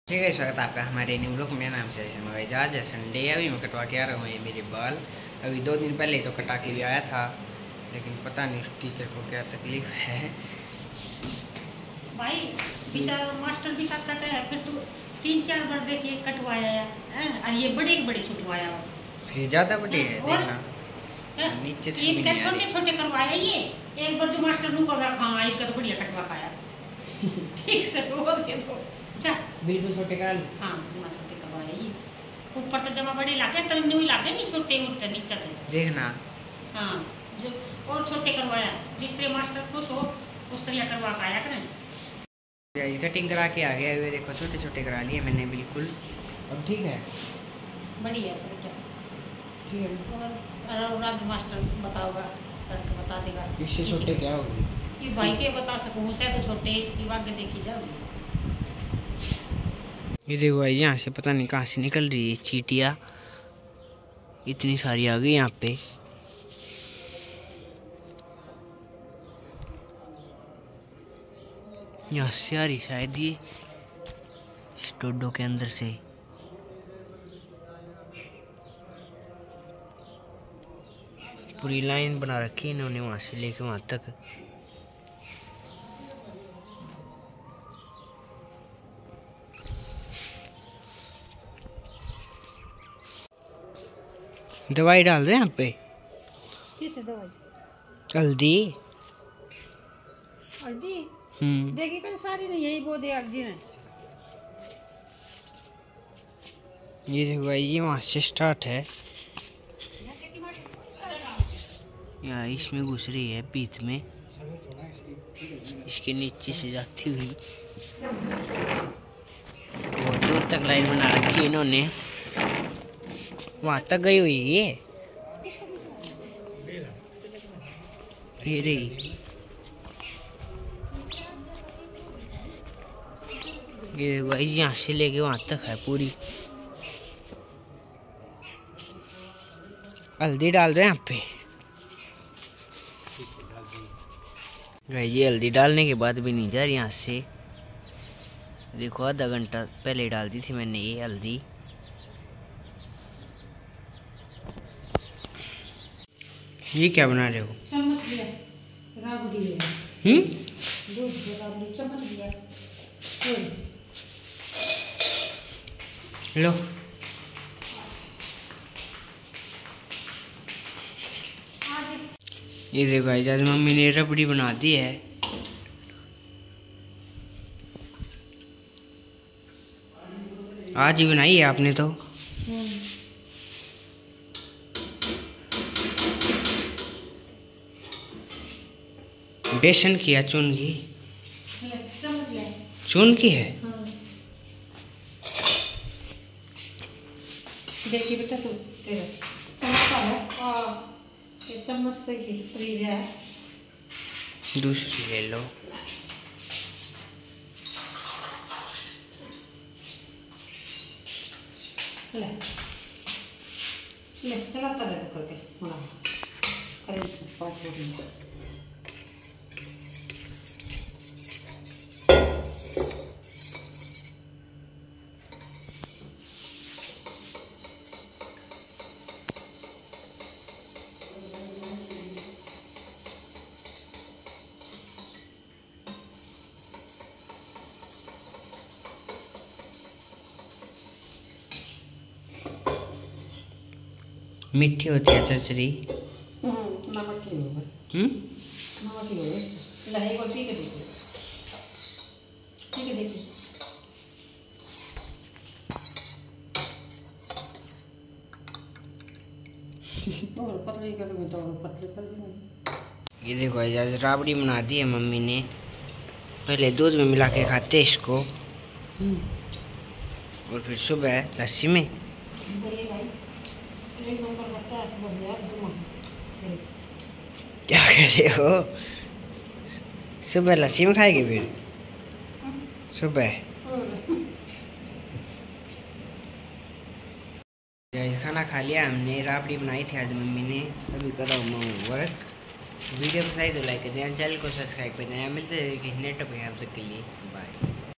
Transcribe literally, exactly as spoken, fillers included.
ठीक है, स्वागत है आपका हमारे न्यू ब्लॉग। मेरा नाम से मगर आज है संडे। अभी मैं कटवा के आ रहा हूँ ये मेरे बाल। अभी दो दिन पहले तो कटा के भी आया था, लेकिन पता नहीं उस टीचर को क्या तकलीफ है। भाई बेचारा मास्टर भी कच्चा का है, फिर तो तीन चार बार देखिए कटवाया है और ये बड़े बड़े छुटवाया हो, फिर ज़्यादा बड़ी है देखना नीचे से एक का छोटे छोटे करवाया। ये एक बार जो मास्टर नु कर रखा एक का तो बढ़िया कटवा खाया ठीक से बोल के तो जा बिल्कुल छोटे कर। हाँ जमा छोटे करवाया। ये ऊपर तो जमा बड़े लागे, तल न्यू लागे नहीं छोटे उठते नीचे तो देखना। हाँ जो और छोटे करवाया, जिस तरह मास्टर खुश हो उस तरह करवा पाया करें। इस कटिंग करा के आ गया। ये देखो छोटे छोटे करा लिए मैंने बिल्कुल। अब ठीक है, बढ़िया सब क्या ठीक है। और राग मास्टर बताओगा, करके बता देगा इससे छोटे क्या होगी ये भाई के बता सकूँ। उसे तो छोटे की बात देखी जाओ। ये देखो भाई, यहाँ से पता नहीं कहाँ से निकल रही है चींटियाँ, इतनी सारी आ गई यहाँ पे। यहाँ से आ रही शायद ये स्टोडो के अंदर से। पूरी लाइन बना रखी है इन्होंने वहाँ से लेके वहाँ तक। दवाई डाल रहे हैं यहाँ पे। दवाई हल्दी हल्दी हम्म देखी कल सारी नहीं यही वो दे हल्दी ने। ये देखो भाई, ये वहाँ से स्टार्ट है। यहाँ इसमें घुस रही है बीच में, इसके नीचे से जाती हुई बहुत दूर तक लाइन बना रखी है इन्होंने। वहाँ तक गई हुई है ये ये रही। ये गाइस यहाँ से लेके वहाँ तक है पूरी। हल्दी डाल रहे हैं यहाँ पे। गाइस ये हल्दी डालने के बाद भी नहीं जा रही यहाँ से। देखो आधा घंटा पहले डाल दी थी मैंने ये हल्दी। ये क्या बना रहे हो? चम्मच लिया राबड़ी है। हम्म दूध से राबड़ी चम्मच लिया। लो ये देखो गाइस, आज मम्मी ने रबड़ी बना दी है। आज ही बनाई है आपने तो। बेसन की या चून की? चून की है। देखिए बेटा तू तेरा चम्मच है और ये चम्मच से ही फ्री है। दूसरी ले लो। ले ले चलाता रहे करके मुड़ा अरे पाँच मिनट। मीठी होती है चरचरी। नमक की होगा। हम्म नमक की होगा। लहे को पी के देखिए, पी के देखिए। और पतली करूँगी तो और पतली कर दूँगी। ये देखो आज राबड़ी बना दी है मम्मी ने। पहले दूध में मिला के खाते इसको, और फिर सुबह लस्सी में। क्या कह रहे हो? सुबह लस्सी में खाएगी फिर सुबह? गाइस खाना खा लिया हमने। राबड़ी बनाई थी आज मम्मी ने। अभी कर रहा हूँ मैं वर्क। वीडियो पसंद तो लाइक कर देना, चैनल को सब्सक्राइब कर देना। मिलते हैं किसी नए टॉपिक के लिए। बाय।